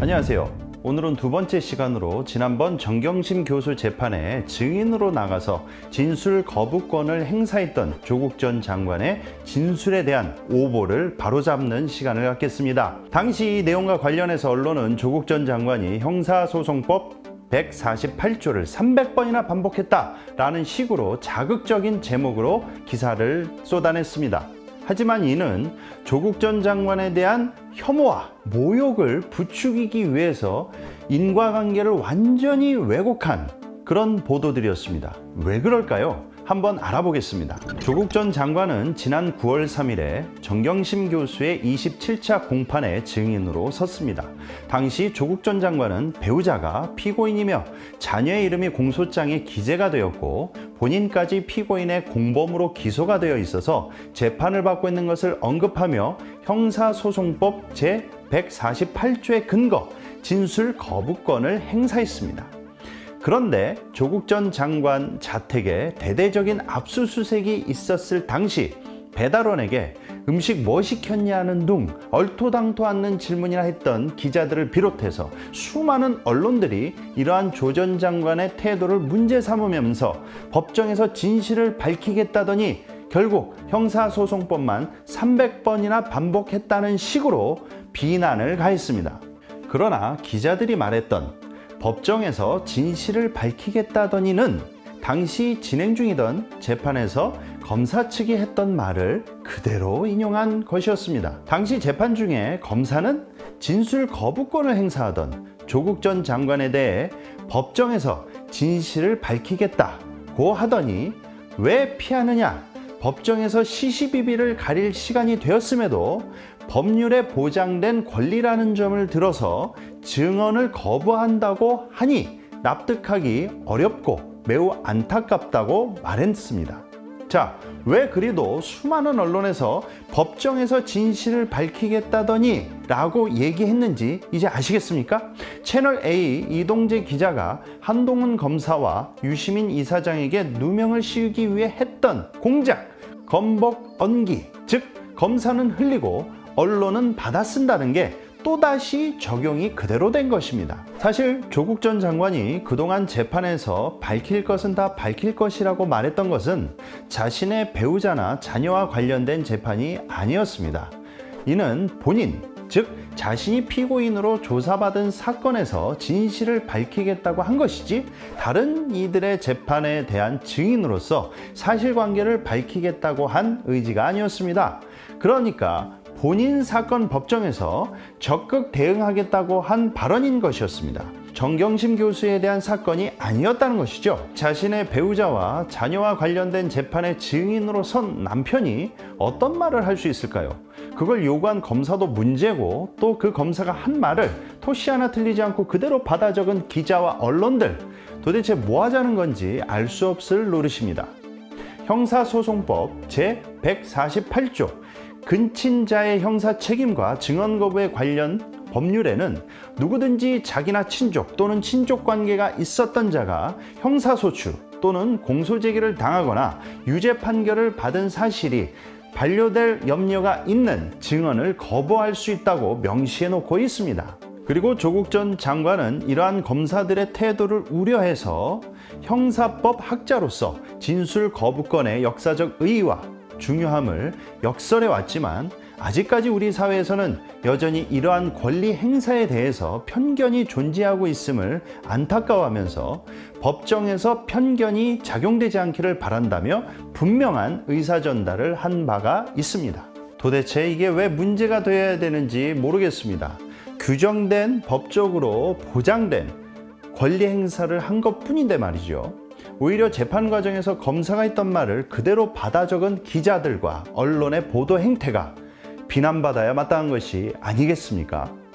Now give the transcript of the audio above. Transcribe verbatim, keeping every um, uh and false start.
안녕하세요. 오늘은 두 번째 시간으로 지난번 정경심 교수 재판에 증인으로 나가서 진술 거부권을 행사했던 조국 전 장관의 진술에 대한 오보를 바로잡는 시간을 갖겠습니다. 당시 이 내용과 관련해서 언론은 조국 전 장관이 형사소송법 백사십팔 조를 삼백 번이나 반복했다라는 식으로 자극적인 제목으로 기사를 쏟아냈습니다. 하지만 이는 조국 전 장관에 대한 혐오와 모욕을 부추기기 위해서 인과관계를 완전히 왜곡한 그런 보도들이었습니다. 왜 그럴까요? 한번 알아보겠습니다. 조국 전 장관은 지난 구월 삼일에 정경심 교수의 이십칠 차 공판에 증인으로 섰습니다. 당시 조국 전 장관은 배우자가 피고인이며 자녀의 이름이 공소장에 기재가 되었고 본인까지 피고인의 공범으로 기소가 되어 있어서 재판을 받고 있는 것을 언급하며 형사소송법 제백사십팔 조의 근거 진술 거부권을 행사했습니다. 그런데 조국 전 장관 자택에 대대적인 압수수색이 있었을 당시 배달원에게 음식 뭐 시켰냐는 둥 얼토당토 않는 질문이나 했던 기자들을 비롯해서 수많은 언론들이 이러한 조 전 장관의 태도를 문제 삼으면서 법정에서 진실을 밝히겠다더니 결국 형사소송법만 삼백 번이나 반복했다는 식으로 비난을 가했습니다. 그러나 기자들이 말했던 법정에서 진실을 밝히겠다더니는 당시 진행 중이던 재판에서 검사 측이 했던 말을 그대로 인용한 것이었습니다. 당시 재판 중에 검사는 진술 거부권을 행사하던 조국 전 장관에 대해 법정에서 진실을 밝히겠다고 하더니 왜 피하느냐? 법정에서 시시비비를 가릴 시간이 되었음에도 법률에 보장된 권리라는 점을 들어서 증언을 거부한다고 하니 납득하기 어렵고 매우 안타깝다고 말했습니다. 자, 왜 그리도 수많은 언론에서 법정에서 진실을 밝히겠다더니 라고 얘기했는지 이제 아시겠습니까? 채널A 이동재 기자가 한동훈 검사와 유시민 이사장에게 누명을 씌우기 위해 했던 공작, 건복 언기, 즉 검사는 흘리고 언론은 받아 쓴다는 게 또다시 적용이 그대로 된 것입니다. 사실 조국 전 장관이 그동안 재판에서 밝힐 것은 다 밝힐 것이라고 말했던 것은 자신의 배우자나 자녀와 관련된 재판이 아니었습니다. 이는 본인, 즉 자신이 피고인으로 조사받은 사건에서 진실을 밝히겠다고 한 것이지 다른 이들의 재판에 대한 증인으로서 사실관계를 밝히겠다고 한 의지가 아니었습니다. 그러니까 본인 사건 법정에서 적극 대응하겠다고 한 발언인 것이었습니다. 정경심 교수에 대한 사건이 아니었다는 것이죠. 자신의 배우자와 자녀와 관련된 재판의 증인으로 선 남편이 어떤 말을 할 수 있을까요? 그걸 요구한 검사도 문제고 또 그 검사가 한 말을 토시 하나 틀리지 않고 그대로 받아 적은 기자와 언론들, 도대체 뭐 하자는 건지 알 수 없을 노릇입니다. 형사소송법 제백사십팔 조 근친자의 형사 책임과 증언 거부에 관련 법률에는 누구든지 자기나 친족 또는 친족 관계가 있었던 자가 형사소추 또는 공소제기를 당하거나 유죄 판결을 받은 사실이 반려될 염려가 있는 증언을 거부할 수 있다고 명시해 놓고 있습니다. 그리고 조국 전 장관은 이러한 검사들의 태도를 우려해서 형사법 학자로서 진술 거부권의 역사적 의의와 중요함을 역설해 왔지만 아직까지 우리 사회에서는 여전히 이러한 권리 행사에 대해서 편견이 존재하고 있음을 안타까워하면서 법정에서 편견이 작용되지 않기를 바란다며 분명한 의사 전달을 한 바가 있습니다. 도대체 이게 왜 문제가 되어야 되는지 모르겠습니다. 규정된 법적으로 보장된 권리 행사를 한 것뿐인데 말이죠. 오히려 재판 과정에서 검사가 했던 말을 그대로 받아 적은 기자들과 언론의 보도 행태가 비난받아야 마땅한 것이 아니겠습니까?